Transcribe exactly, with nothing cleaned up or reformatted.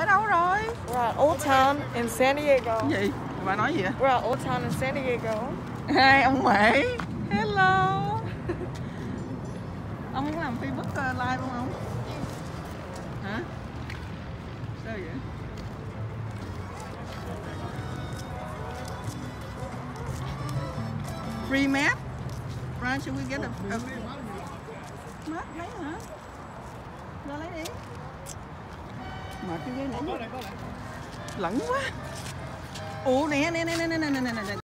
ở đâu rồi? We're at Old Town in San Diego. Cái gì? Bà nói gì vậy? We're at Old Town in San Diego. Hai ông Mỹ. Hello. Ông có làm Facebook live không ông? Hả? Sao vậy? Free map? Right, should we get a, a map lấy hả? Ra lấy đi. Mở cái ghế nãy. Lẫn quá. Ủa nè nè nè nè nè nè nè nè.